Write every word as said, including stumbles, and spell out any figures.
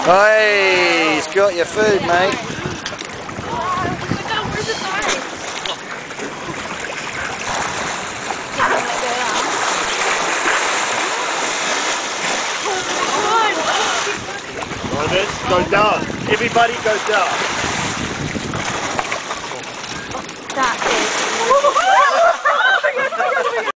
Hey, he's got your food, mate. Go down. Everybody go down. That is